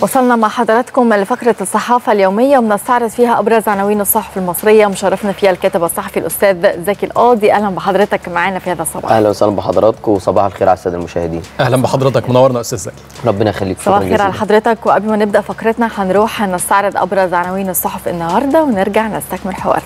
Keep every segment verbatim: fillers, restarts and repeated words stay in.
وصلنا مع حضراتكم لفقرة الصحافة اليومية وبنستعرض فيها أبرز عناوين الصحف المصرية. مشرفنا فيها الكاتب الصحفي الأستاذ زكي القاضي. أهلا بحضرتك معانا في هذا الصباح. أهلا وسهلا بحضراتكم وصباح الخير على السادة المشاهدين. أهلا بحضرتك، منورنا أستاذ زكي. ربنا يخليك. صباح الخير على حضرتك. وقبل ما نبدأ فقرتنا هنروح نستعرض أبرز عناوين الصحف النهاردة ونرجع نستكمل حوار.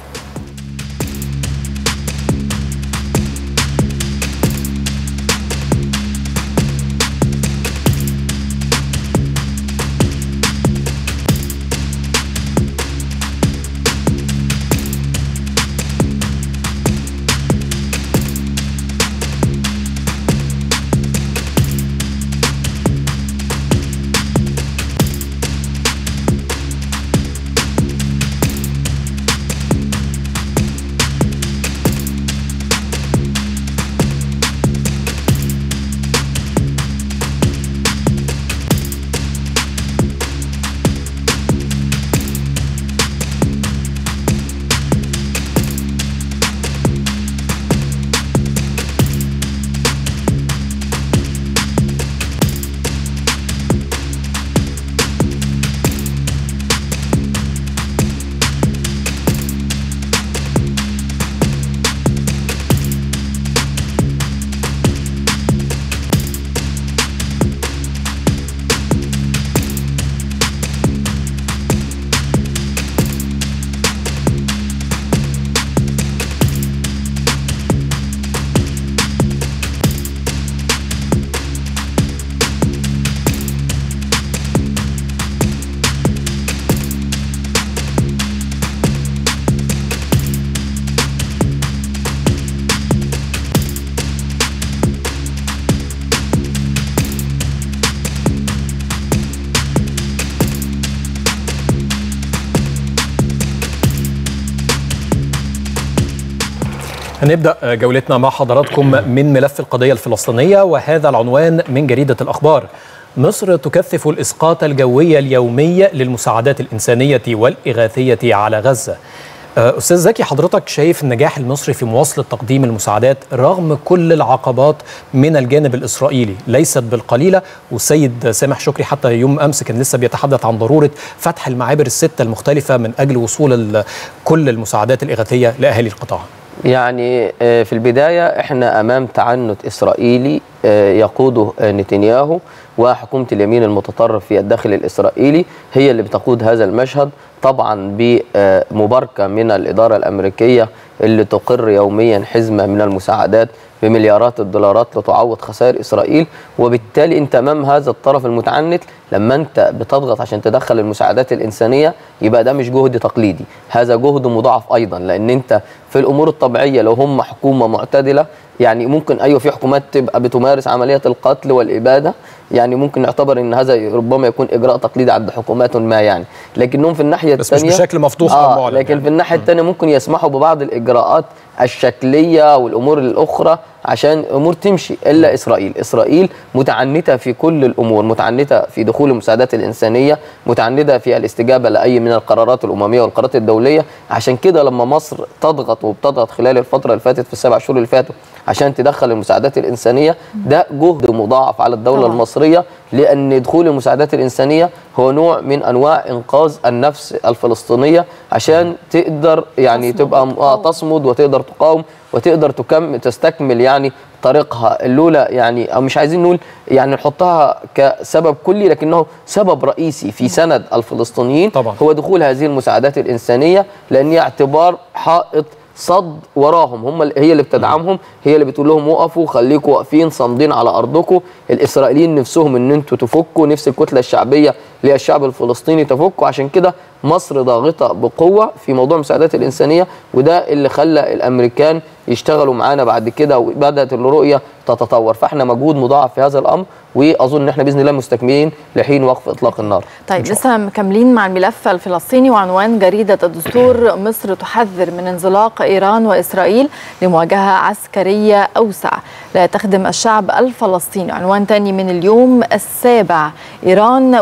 هنبدأ جولتنا مع حضراتكم من ملف القضية الفلسطينية، وهذا العنوان من جريدة الأخبار. مصر تكثف الإسقاط الجوي اليومي للمساعدات الإنسانية والإغاثية على غزة. أستاذ زكي، حضرتك شايف النجاح المصري في مواصلة تقديم المساعدات رغم كل العقبات من الجانب الإسرائيلي ليست بالقليلة، والسيد سامح شكري حتى يوم أمس كان لسه بيتحدث عن ضرورة فتح المعابر الستة المختلفة من أجل وصول كل المساعدات الإغاثية لأهالي القطاع. يعني في البداية احنا أمام تعنت إسرائيلي يقوده نتنياهو وحكومة اليمين المتطرف في الداخل الإسرائيلي هي اللي بتقود هذا المشهد، طبعا بمباركة من الإدارة الأمريكية اللي تقر يوميا حزمة من المساعدات بمليارات الدولارات لتعوض خسائر إسرائيل. وبالتالي انت امام هذا الطرف المتعنت لما انت بتضغط عشان تدخل المساعدات الإنسانية يبقى ده مش جهد تقليدي، هذا جهد مضاعف أيضا، لأن انت في الأمور الطبيعية لو هم حكومة معتدلة يعني ممكن أيوة في حكومات تبقى بتمارس عملية القتل والإبادة، يعني ممكن نعتبر ان هذا ربما يكون اجراء تقليدي عند حكومات ما يعني، لكنهم في الناحيه بس الثانيه مش بشكل مفتوح آه او معلن لكن يعني. في الناحيه الثانيه ممكن يسمحوا ببعض الاجراءات الشكليه والامور الاخرى عشان امور تمشي. الا اسرائيل، اسرائيل متعنته في كل الامور، متعنته في دخول المساعدات الانسانيه، متعنته في الاستجابه لاي من القرارات الامميه والقرارات الدوليه. عشان كده لما مصر تضغط وبتضغط خلال الفتره اللي فاتت في السبع شهور اللي فاتوا عشان تدخل المساعدات الانسانيه، ده جهد مضاعف على الدوله طبعا. المصريه، لأن دخول المساعدات الإنسانية هو نوع من أنواع إنقاذ النفس الفلسطينية عشان تقدر يعني تصمد تبقى آه تصمد وتقدر تقاوم وتقدر تكمل تستكمل يعني طريقها الأولى. يعني أو مش عايزين نقول يعني نحطها كسبب كلي، لكنه سبب رئيسي في سند الفلسطينيين طبعا. هو دخول هذه المساعدات الإنسانية، لأن اعتبار حائط صد وراهم، هم هي اللي بتدعمهم، هي اللي بتقول لهم وقفوا خليكم واقفين صامدين على ارضكم. الاسرائيليين نفسهم ان انتوا تفكوا، نفس الكتله الشعبيه للشعب الفلسطيني تفكوا. عشان كده مصر ضاغطه بقوه في موضوع المساعدات الانسانيه، وده اللي خلى الامريكان يشتغلوا معانا بعد كده وبدات الرؤيه تتطور. فاحنا مجهود مضاعف في هذا الامر، واظن ان احنا باذن الله مستكملين لحين وقف اطلاق النار. طيب لسه مكملين مع الملف الفلسطيني، وعنوان جريده الدستور: مصر تحذر من انزلاق ايران واسرائيل لمواجهه عسكريه اوسع لا تخدم الشعب الفلسطيني. عنوان ثاني من اليوم السابع: ايران واسرائيل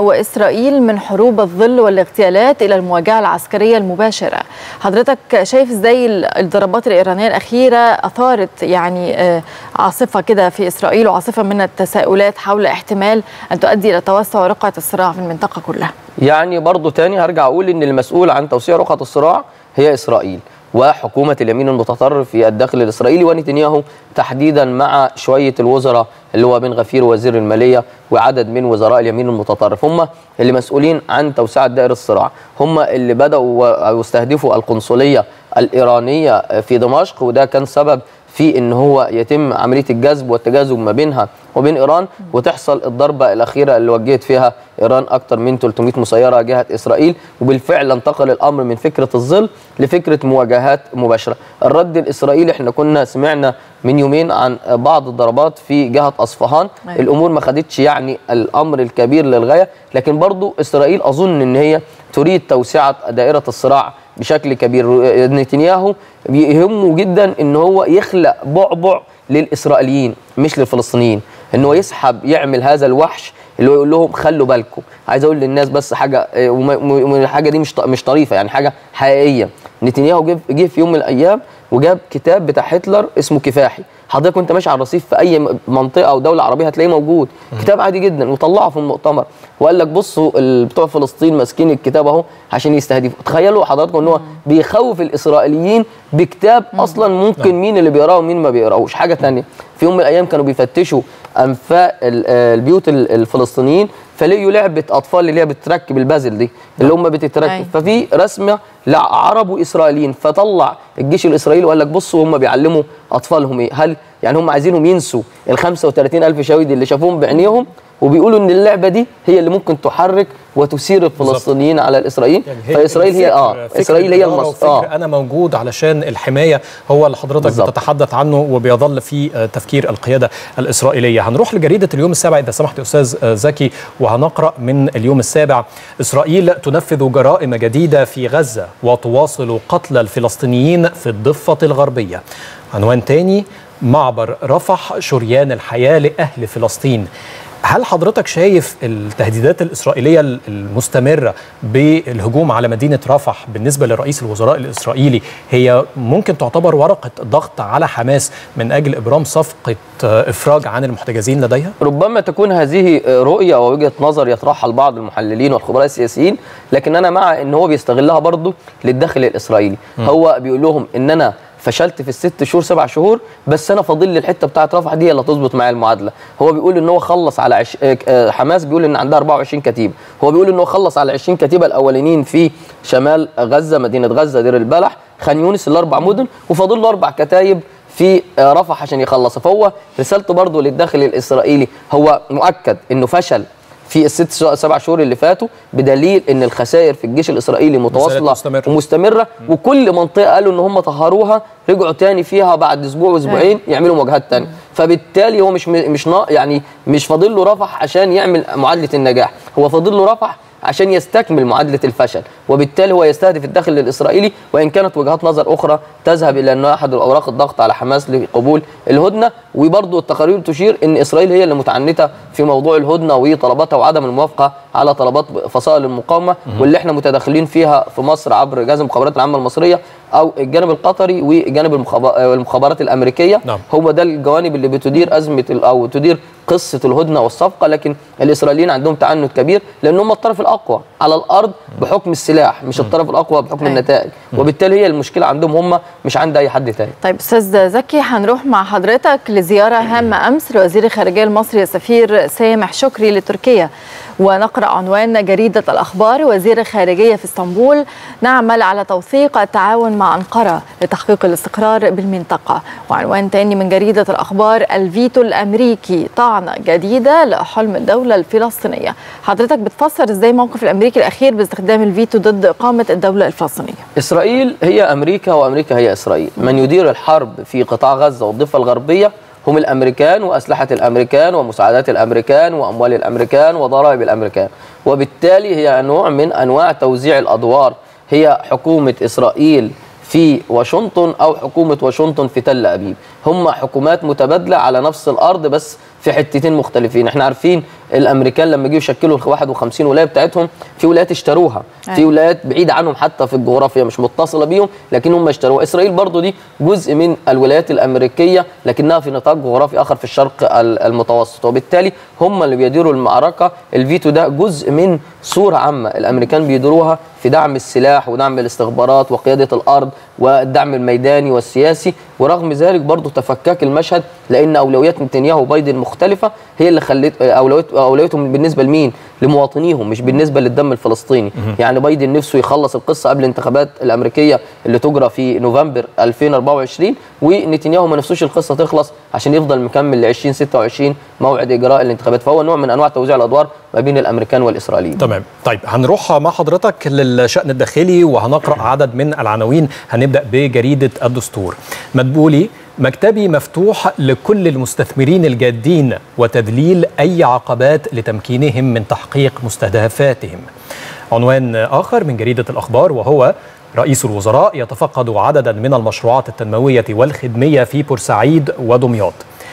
إسرائيل من حروب الظل والاغتيالات إلى المواجهة العسكرية المباشرة. حضرتك شايف إزاي الضربات الإيرانية الأخيرة أثارت يعني عاصفة كده في إسرائيل وعاصفة من التساؤلات حول احتمال أن تؤدي إلى توسع رقعة الصراع في المنطقة كلها؟ يعني برضو تاني هرجع أقول إن المسؤول عن توسيع رقعة الصراع هي إسرائيل وحكومة اليمين المتطرف في الداخل الإسرائيلي ونتنياهو تحديدا مع شوية الوزراء اللي هو بن غفير وزير المالية وعدد من وزراء اليمين المتطرف، هم اللي مسؤولين عن توسعة دائرة الصراع، هم اللي بدأوا يستهدفوا القنصلية الإيرانية في دمشق، وده كان سبب في ان هو يتم عمليه الجذب والتجاذب ما بينها وبين ايران، وتحصل الضربه الاخيره اللي وجهت فيها ايران اكثر من ثلاثمائة مسيره جهه اسرائيل، وبالفعل انتقل الامر من فكره الظل لفكره مواجهات مباشره. الرد الاسرائيلي احنا كنا سمعنا من يومين عن بعض الضربات في جهه اصفهان، أيوة. الامور ما خدتش يعني الامر الكبير للغايه، لكن برضو اسرائيل اظن ان هي تريد توسعه دائره الصراع بشكل كبير. نتنياهو بيهمه جدا ان هو يخلق بعبع للاسرائيليين مش للفلسطينيين، ان هو يسحب يعمل هذا الوحش اللي هو يقول لهم خلوا بالكم. عايز اقول للناس بس حاجه، والحاجه دي مش مش طريفه، يعني حاجه حقيقيه. نتنياهو جه في يوم من الايام وجاب كتاب بتاع هتلر اسمه كفاحي، حضرتك وانت ماشي على الرصيف في اي منطقه او دوله عربيه هتلاقيه موجود، كتاب عادي جدا، وطلعه في المؤتمر وقال لك بصوا بتوع فلسطين ماسكين الكتاب اهو عشان يستهدفوا. تخيلوا حضراتكم ان هو بيخوف الاسرائيليين بكتاب اصلا ممكن مين اللي بيقراه ومين ما بيقراهوش. حاجه ثانيه، في يوم من الايام كانوا بيفتشوا انفاق البيوت الفلسطينيين، فلقيوا لعبه اطفال اللي هي بتركب البازل دي اللي هم بتتركب، ففي رسمه لعرب واسرائيليين، فطلع الجيش الاسرائيلي وقال لك بصوا هم بيعلموا اطفالهم ايه، هل يعني هم عايزينهم ينسوا ال خمسة وثلاثين ألف شهيد اللي شافوهم بعينيهم، وبيقولوا ان اللعبه دي هي اللي ممكن تحرك وتثير الفلسطينيين على الاسرائيليين. يعني فاسرائيل هي اه اسرائيل هي المص... اه انا موجود علشان الحمايه، هو اللي حضرتك بالزبط. بتتحدث عنه وبيظل في تفكير القياده الاسرائيليه. هنروح لجريده اليوم السابع اذا سمحت استاذ زكي، وهنقرا من اليوم السابع: اسرائيل تنفذ جرائم جديده في غزه وتواصل قتل الفلسطينيين في الضفه الغربيه. عنوان تاني: معبر رفح شريان الحياه لاهل فلسطين. هل حضرتك شايف التهديدات الإسرائيلية المستمرة بالهجوم على مدينة رفح بالنسبة لرئيس الوزراء الإسرائيلي هي ممكن تعتبر ورقة ضغط على حماس من أجل إبرام صفقة إفراج عن المحتجزين لديها؟ ربما تكون هذه رؤية ووجهة نظر يطرحها البعض المحللين والخبراء السياسيين، لكن أنا مع أن هو بيستغلها برضه للداخل الإسرائيلي. م. هو بيقول لهم أن أنا فشلت في الست شهور سبع شهور، بس انا فاضل لي الحته بتاعت رفح دي اللي هتظبط معايا المعادله. هو بيقول ان هو خلص على عش... حماس بيقول ان عندها أربعة وعشرين كتيبه، هو بيقول ان هو خلص على عشرين كتيبه الاولانيين في شمال غزه، مدينه غزه، دير البلح، خان يونس، الاربع مدن، وفاضل له اربع كتايب في رفح عشان يخلصها. فهو رسالته برضه للداخل الاسرائيلي، هو مؤكد انه فشل في الست سبع شهور اللي فاتوا، بدليل ان الخسائر في الجيش الاسرائيلي متواصله مستمر. ومستمره، م. وكل منطقه قالوا ان هم طهروها رجعوا تاني فيها بعد اسبوع واسبوعين يعملوا مواجهات تانيه. فبالتالي هو مش مش يعني مش فاضل له رفح عشان يعمل معادله النجاح، هو فاضل له رفح عشان يستكمل معادله الفشل، وبالتالي هو يستهدف الداخل الاسرائيلي، وان كانت وجهات نظر اخرى تذهب الى انه احد اوراق الضغط على حماس لقبول الهدنه. وبرضه التقارير تشير ان اسرائيل هي اللي متعنته في موضوع الهدنه وطلباتها وعدم الموافقه على طلبات فصائل المقاومه، واللي احنا متداخلين فيها في مصر عبر جهاز المخابرات العامه المصريه او الجانب القطري وجانب المخابرات الامريكيه. نعم. هو ده الجوانب اللي بتدير ازمه او تدير قصه الهدنه والصفقه، لكن الاسرائيليين عندهم تعنت كبير لان هم الطرف الاقوى على الارض بحكم السلاح، مش الطرف الاقوى بحكم النتائج، وبالتالي هي المشكله عندهم هم مش عند اي حد تاني. طيب استاذ زكي، هنروح مع حضرتك لزياره هامه امس لوزير الخارجيه المصري السفير سامح شكري لتركيا، ونقرأ عنوان جريدة الأخبار: وزير الخارجية في اسطنبول: نعمل على توثيق التعاون مع أنقرة لتحقيق الاستقرار بالمنطقة. وعنوان تاني من جريدة الأخبار: الفيتو الأمريكي طعنة جديدة لحلم الدولة الفلسطينية. حضرتك بتفسر إزاي موقف الأمريكي الأخير باستخدام الفيتو ضد إقامة الدولة الفلسطينية؟ إسرائيل هي أمريكا وأمريكا هي إسرائيل. من يدير الحرب في قطاع غزة والضفة الغربية هم الأمريكان وأسلحة الأمريكان ومساعدات الأمريكان وأموال الأمريكان وضرائب الأمريكان، وبالتالي هي نوع من أنواع توزيع الأدوار، هي حكومة إسرائيل في واشنطن أو حكومة واشنطن في تل أبيب، هم حكومات متبادلة على نفس الأرض بس في حتتين مختلفين. احنا عارفين الامريكان لما جيوا يشكلوا ال واحد وخمسين ولايه بتاعتهم، في ولايات اشتروها، في ولايات بعيده عنهم حتى في الجغرافيا مش متصله بيهم لكن هم اشتروها. اسرائيل برضو دي جزء من الولايات الامريكيه لكنها في نطاق جغرافي اخر في الشرق المتوسط، وبالتالي هم اللي بيديروا المعركه. الفيتو ده جزء من صوره عامه الامريكان بيديروها في دعم السلاح ودعم الاستخبارات وقياده الارض والدعم الميداني والسياسي، ورغم ذلك برضو تفكك المشهد لان اولويات نتنياهو وبايدن مختلفه، هي اللي خلت اولويات اولويتهم بالنسبه لمين؟ لمواطنيهم مش بالنسبه للدم الفلسطيني. يعني بايدن نفسه يخلص القصه قبل الانتخابات الامريكيه اللي تجرى في نوفمبر ألفين وأربعة وعشرين، ونتنياهو ما نفسوش القصه تخلص عشان يفضل مكمل ل ألفين وستة وعشرين موعد اجراء الانتخابات. فهو نوع من انواع توزيع الادوار ما بين الامريكان والاسرائيليين. تمام. طيب هنروح مع حضرتك للشأن الداخلي وهنقرأ عدد من العناوين. هنبدأ بجريدة الدستور. مدبولي: مكتبي مفتوح لكل المستثمرين الجادين وتذليل أي عقبات لتمكينهم من تحقيق مستهدفاتهم. عنوان آخر من جريدة الأخبار وهو: رئيس الوزراء يتفقد عددا من المشروعات التنموية والخدمية في بورسعيد ودمياط.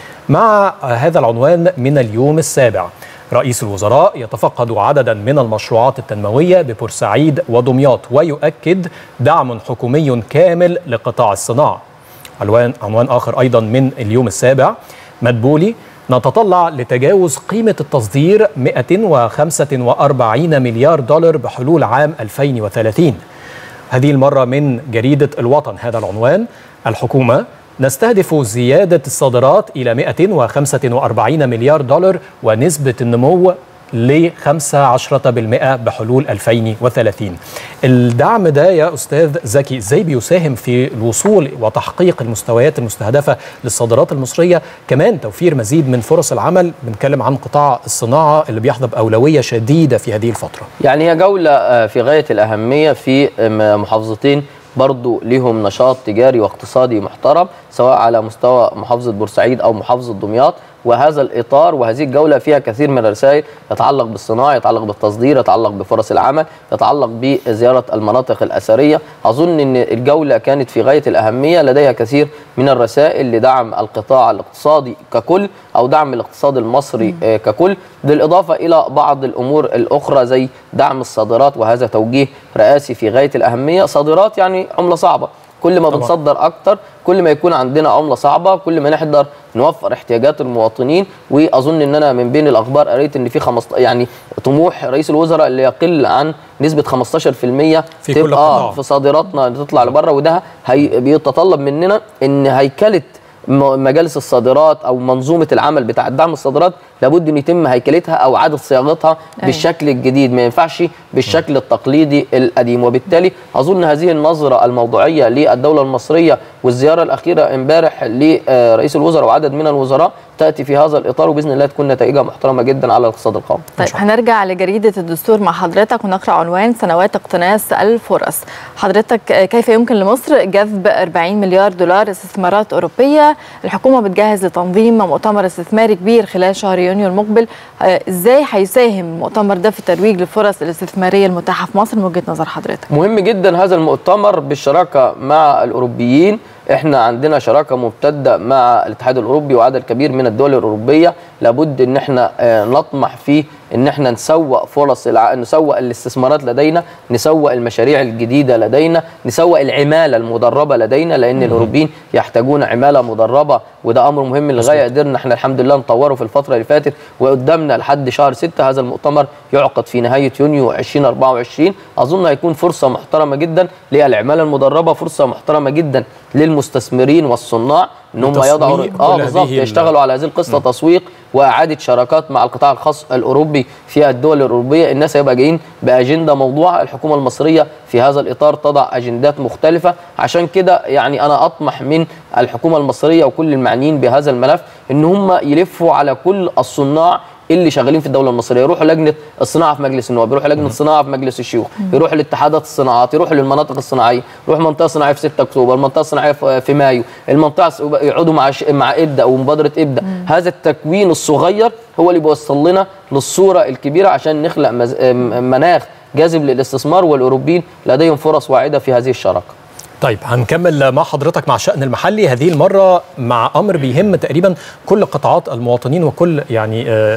مع هذا العنوان من اليوم السابع: رئيس الوزراء يتفقد عددا من المشروعات التنموية ببورسعيد ودمياط ويؤكد دعم حكومي كامل لقطاع الصناعة. عنوان عنوان آخر أيضا من اليوم السابع: مدبولي: نتطلع لتجاوز قيمة التصدير مئة وخمسة وأربعين مليار دولار بحلول عام ألفين وثلاثين. هذه المرة من جريدة الوطن هذا العنوان: الحكومة: نستهدف زيادة الصادرات إلى مئة وخمسة وأربعين مليار دولار ونسبة النمو ل خمسة عشر بالمئة بحلول ألفين وثلاثين. الدعم ده يا أستاذ زكي ازاي بيساهم في الوصول وتحقيق المستويات المستهدفة للصادرات المصرية، كمان توفير مزيد من فرص العمل؟ بنتكلم عن قطاع الصناعة اللي بيحظى بأولوية شديدة في هذه الفترة. يعني هي جولة في غاية الأهمية في محافظتين برضو ليهم نشاط تجاري واقتصادي محترم سواء على مستوى محافظة بورسعيد أو محافظة دمياط، وهذا الإطار وهذه الجولة فيها كثير من الرسائل يتعلق بالصناعة، يتعلق بالتصدير، يتعلق بفرص العمل، يتعلق بزيارة المناطق الأثرية. أظن أن الجولة كانت في غاية الأهمية، لديها كثير من الرسائل لدعم القطاع الاقتصادي ككل أو دعم الاقتصاد المصري ككل، بالإضافة إلى بعض الأمور الأخرى زي دعم الصادرات، وهذا توجيه رئاسي في غاية الأهمية. صادرات يعني عملة صعبة، كل ما بنصدر أكتر كل ما يكون عندنا عملة صعبة، كل ما نقدر نوفر احتياجات المواطنين. واظن ان انا من بين الاخبار قريت ان في خمسة يعني طموح رئيس الوزراء اللي يقل عن نسبه خمستاشر بالمئة في كل تبقى في صادراتنا تطلع لبره، وده هي بيتطلب مننا ان هيكله مجالس الصادرات او منظومه العمل بتاع دعم الصادرات لابد ان يتم هيكلتها او اعاده صياغتها بالشكل الجديد، ما ينفعش بالشكل التقليدي القديم. وبالتالي اظن هذه النظره الموضوعيه للدوله المصريه والزياره الاخيره امبارح لرئيس الوزراء وعدد من الوزراء تاتي في هذا الاطار، وباذن الله تكون نتائجها محترمه جدا على الاقتصاد القومي. طيب هنرجع لجريده الدستور مع حضرتك ونقرا عنوان: سنوات اقتناص الفرص. حضرتك كيف يمكن لمصر جذب أربعين مليار دولار استثمارات اوروبيه؟ الحكومه بتجهز لتنظيم مؤتمر استثماري كبير خلال شهر يونيو المقبل، ازاي هيساهم المؤتمر ده في الترويج للفرص الاستثماريه المتاحه في مصر من وجهه نظر حضرتك؟ مهم جدا هذا المؤتمر بالشراكه مع الاوروبيين. احنا عندنا شراكه ممتده مع الاتحاد الاوروبي وعدد كبير من الدول الاوروبيه، لابد ان احنا نطمح فيه ان احنا نسوق فرص الع... نسوق الاستثمارات لدينا، نسوق المشاريع الجديده لدينا، نسوق العماله المدربه لدينا، لان مم. الاوروبيين يحتاجون عماله مدربه، وده امر مهم للغايه. قدرنا احنا الحمد لله نطوره في الفتره اللي فاتت، وقدامنا لحد شهر ستة هذا المؤتمر يعقد في نهايه يونيو ألفين وأربعة وعشرين. اظن هيكون فرصه محترمه جدا للعماله المدربه، فرصه محترمه جدا للمستثمرين والصناع ان هم يضعوا اه بالظبط يشتغلوا على هذه القصه، تسويق واعاده شراكات مع القطاع الخاص الاوروبي في الدول الاوروبيه. الناس هيبقى جايين باجنده موضوعه، الحكومه المصريه في هذا الاطار تضع اجندات مختلفه. عشان كده يعني انا اطمح من الحكومه المصريه وكل المعنيين بهذا الملف ان هم يلفوا على كل الصناع اللي شغالين في الدوله المصريه، يروحوا لجنه الصناعه في مجلس النواب، يروحوا لجنه الصناعه في مجلس الشيوخ، يروحوا لاتحادات الصناعات، يروحوا للمناطق الصناعيه، يروحوا منطقه صناعيه في ستة اكتوبر، المنطقه الصناعيه في مايو، المنطقه يقعدوا مع ش... مع ابدا ومبادره ابدا. مم. هذا التكوين الصغير هو اللي بيوصل لنا للصوره الكبيره عشان نخلق مز... مناخ جاذب للاستثمار، والاوروبيين لديهم فرص واعده في هذه الشراكه. طيب هنكمل مع حضرتك مع الشأن المحلي، هذه المرة مع أمر بيهم تقريبا كل قطاعات المواطنين وكل يعني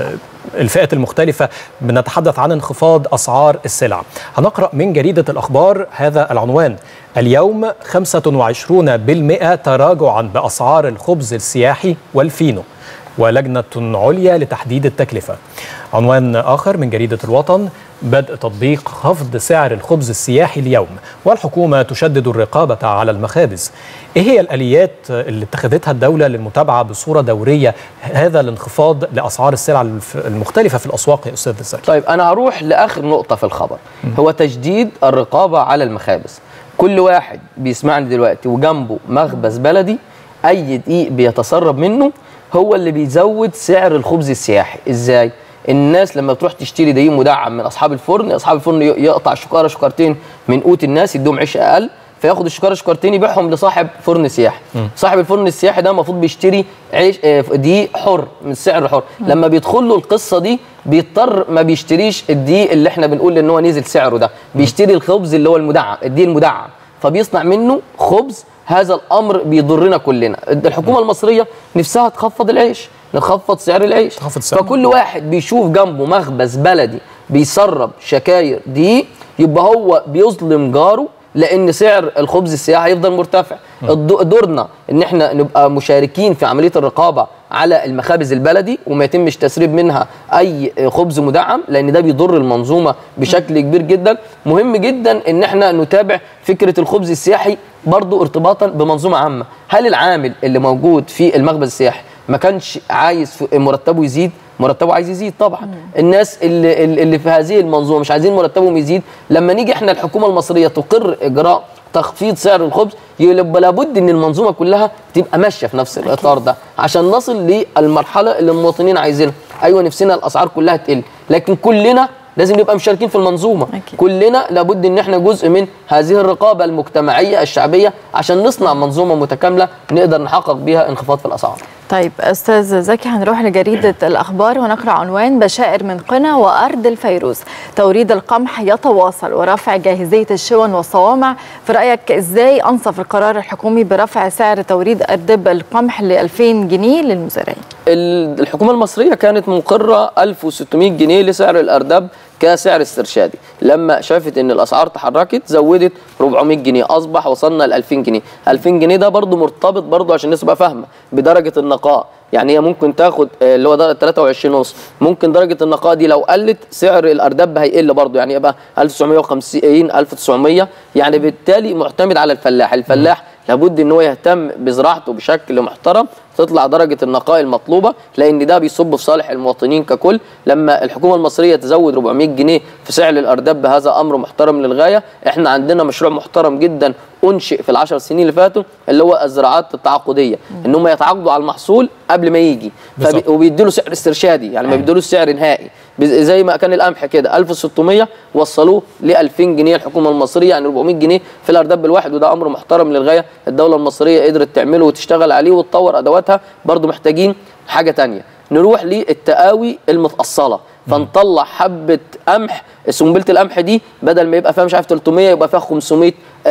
الفئات المختلفة بنتحدث عن انخفاض أسعار السلع. هنقرأ من جريدة الأخبار هذا العنوان: اليوم خمسة وعشرين بالمئة تراجعا بأسعار الخبز السياحي والفينو، ولجنة عليا لتحديد التكلفة. عنوان آخر من جريدة الوطن: بدء تطبيق خفض سعر الخبز السياحي اليوم، والحكومة تشدد الرقابة على المخابز. إيه هي الآليات اللي اتخذتها الدولة للمتابعة بصورة دورية هذا الانخفاض لأسعار السلع المختلفة في الأسواق يا أستاذ زكي؟ طيب أنا هروح لآخر نقطة في الخبر، هو تجديد الرقابة على المخابز. كل واحد بيسمعني دلوقتي وجنبه مخبز بلدي، أي دقيق بيتسرب منه هو اللي بيزود سعر الخبز السياحي. إزاي؟ الناس لما بتروح تشتري دقيق مدعم من اصحاب الفرن، اصحاب الفرن يقطع شكاره شكارتين من قوت الناس، يدوم عيش اقل، فياخد الشكاره شكارتين يبيعهم لصاحب فرن سياحي. م. صاحب الفرن السياحي ده المفروض بيشتري عيش دقيق حر من سعر حر. م. لما بيدخل له القصه دي بيضطر ما بيشتريش الدقيق اللي احنا بنقول ان هو نزل سعره ده، بيشتري الخبز اللي هو المدعم، الدقيق المدعم، فبيصنع منه خبز. هذا الامر بيضرنا كلنا. الحكومه المصريه نفسها تخفض العيش، نخفض سعر العيش، فكل واحد بيشوف جنبه مخبز بلدي بيسرب شكاير دي يبقى هو بيظلم جاره، لان سعر الخبز السياحي هيفضل مرتفع. دورنا ان احنا نبقى مشاركين في عمليه الرقابه على المخابز البلدي وما يتمش تسريب منها اي خبز مدعم، لان ده بيضر المنظومه بشكل كبير جدا. مهم جدا ان احنا نتابع فكره الخبز السياحي برضو ارتباطا بمنظومه عامه. هل العامل اللي موجود في المخبز السياحي ما كانش عايز مرتبه يزيد؟ مرتبه عايز يزيد طبعا. مم. الناس اللي اللي في هذه المنظومه مش عايزين مرتبهم يزيد. لما نيجي احنا الحكومه المصريه تقر اجراء تخفيض سعر الخبز، يبقى لابد ان المنظومه كلها تبقى ماشيه في نفس الاطار ده عشان نصل للمرحله اللي المواطنين عايزينها. ايوه نفسنا الاسعار كلها تقل، لكن كلنا لازم نبقى مشاركين في المنظومه. أكيد. كلنا لابد ان احنا جزء من هذه الرقابه المجتمعيه الشعبيه عشان نصنع منظومه متكامله نقدر نحقق بيها انخفاض في الاسعار. طيب أستاذ زكي، هنروح لجريدة الأخبار ونقرأ عنوان: بشائر من قنا وأرض الفيروز، توريد القمح يتواصل ورفع جاهزية الشون والصوامع. في رأيك إزاي أنصف القرار الحكومي برفع سعر توريد أردب القمح ل ألفين جنيه للمزارعين؟ الحكومة المصرية كانت مقرة ألف وستمائة جنيه لسعر الأردب كسعر استرشادي، لما شافت ان الاسعار تحركت زودت أربعمائة جنيه، اصبح وصلنا ل ألفين جنيه. ألفين جنيه ده برضو مرتبط برضو عشان الناس تبقى فاهمه بدرجه النقاء، يعني هي ممكن تاخد اللي هو ده ثلاثة وعشرين ونص، ممكن درجه النقاء دي لو قلت سعر الاردب هيقل برضو، يعني يبقى ألف وتسعمائة وخمسين ألف وتسعمائة، يعني بالتالي معتمد على الفلاح. الفلاح لابد ان هو يهتم بزراعته بشكل محترم تطلع درجه النقاء المطلوبه، لان ده بيصب في صالح المواطنين ككل. لما الحكومه المصريه تزود أربعمائة جنيه في سعر الاردب هذا امر محترم للغايه. احنا عندنا مشروع محترم جدا انشئ في العشر سنين اللي فاتوا اللي هو الزراعات التعاقديه، ان هم يتعاقدوا على المحصول قبل ما يجي وبيدوا له سعر استرشادي، يعني ما بيدولوش سعر نهائي زي ما كان القمح كده ألف وستمائة وصلوه ل ألفين جنيه الحكومه المصريه، يعني أربعمائة جنيه في الاردب الواحد، وده امر محترم للغايه. الدوله المصريه قدرت تعمله وتشتغل عليه وتطور ادواتها. برضو محتاجين حاجه ثانيه، نروح للتقاوي المتأصله، فنطلع حبه قمح، سنبله القمح دي بدل ما يبقى فيها مش عارف ثلاثمائة يبقى فيها خمسمائة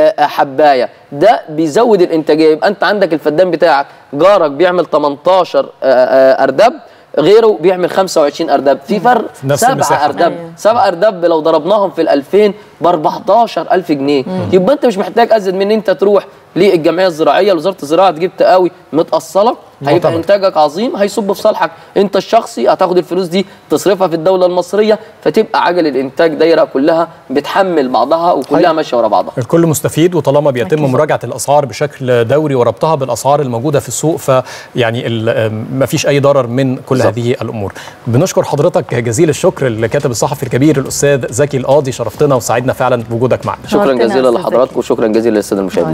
حبايه، ده بيزود الانتاجيه. يبقى انت عندك الفدان بتاعك جارك بيعمل ثمانية عشر اردب، غيره بيعمل خمسة وعشرين اردب، في فرق سبعة اردب. أيوة. سبعة اردب لو ضربناهم في الألفين ب أربعة عشر ألف جنيه. مم. يبقى انت مش محتاج ازيد من ان انت تروح للجمعيه الزراعيه لوزاره الزراعه تجيب تقاوي متأصله، هيبقى انتاجك عظيم، هيصب في صالحك انت الشخصي، هتاخد الفلوس دي تصرفها في الدوله المصريه، فتبقى عجل الانتاج دايره كلها بتحمل بعضها وكلها ماشيه ورا بعضها. الكل مستفيد، وطالما بيتم أكيد. مراجعه الاسعار بشكل دوري وربطها بالاسعار الموجوده في السوق، فيعني ما فيش اي ضرر من كل بالزبط. هذه الامور. بنشكر حضرتك جزيل الشكر الكاتب الصحفي الكبير الاستاذ زكي القاضي، شرفتنا وسعدنا فعلا بوجودك معنا. شكرا جزيلا لحضراتكم وشكرا جزيلا للساده المشاهدين.